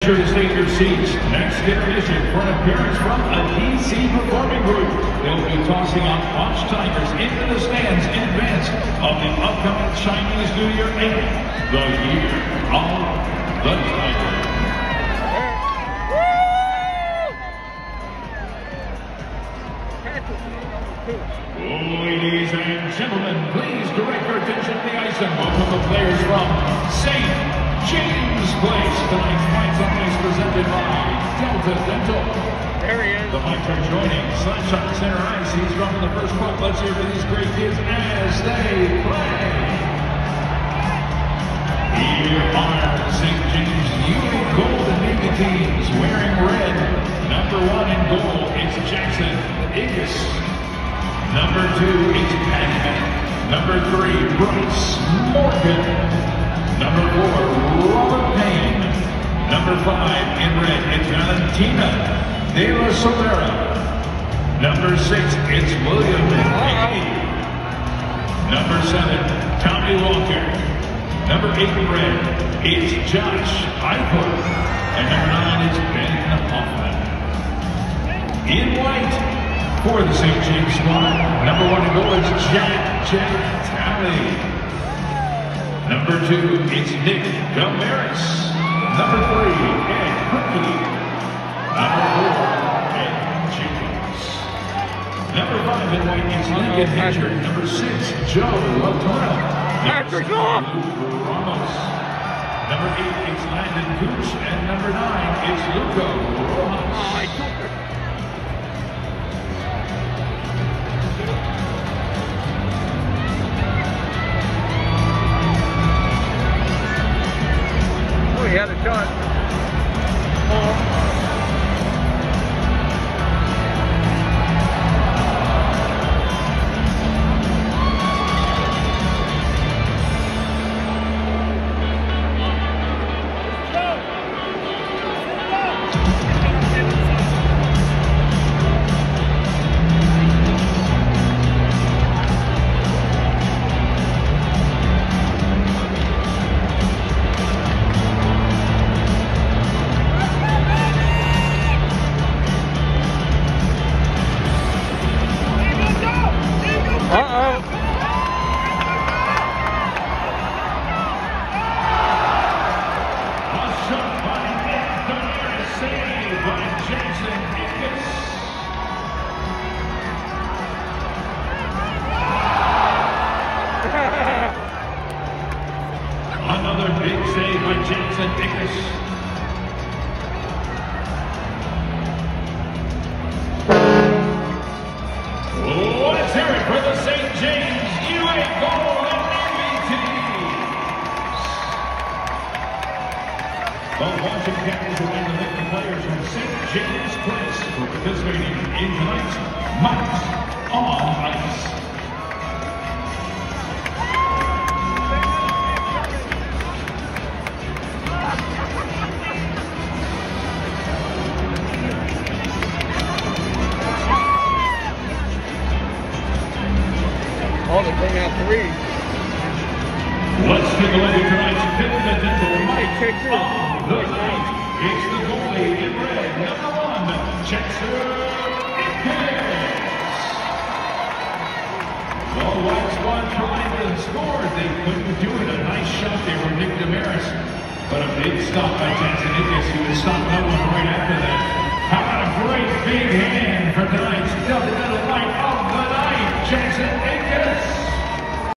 sure to stay in your seats. Next intermission for an appearance from a DC performing group. They'll be tossing off watch timers into the stands in advance of the upcoming Chinese New Year and the Year of the Tiger. Ladies and gentlemen, please direct your attention to the ice and welcome the players from St. James Place. Tonight's Fights on Ice presented by Delta Dental. There he is. The mics are joining. Slapshot center ice. He's dropping the first puck. Let's hear for these great kids as they play. Here are St. James Ewing Golden Navy teams wearing red. Number 1 in goal, it's Jackson Igus. Number 2, it's Patty. Number 3, Bryce Morgan. Number 4, Robert Payne. Number 5, in red, it's Valentina De La Solera. Number 6, it's William Haley. Number 7, Tommy Walker. Number 8 in red, it's Josh Eichel. And number 9, it's Ben Hoffman. In white, for the St. James squad, number 1 in goal, it's Jack Talley. Number 2, it's Nick Gamaris. Number 3, Ed Herky. Number 4, Ed Jenkins. Number 5 in white, it's Lincoln Hedger. Number 6, Joe Latourneau. Number 7, Luke Ramos. Number 8, it's Landon Gooch. And number 9, it's Luco Rojas. He had a shot. Another big save by Jackson Ickes. Let's hear it for the St. James Ewing Golden Navy teams. The Washington Capitals would like to thank the players from St. James Place for participating in tonight's Mics on Ice. Oh, they bring out 3. Let's take a look at tonight's Delta Dental Mic Check two. on the night. It's the goalie in red, number 1, Jackson Ickes. The White Squad tried and scored. They couldn't do it. A nice shot there from Nick Damaris. But a big stop by Jackson Ickes, who has stopped no one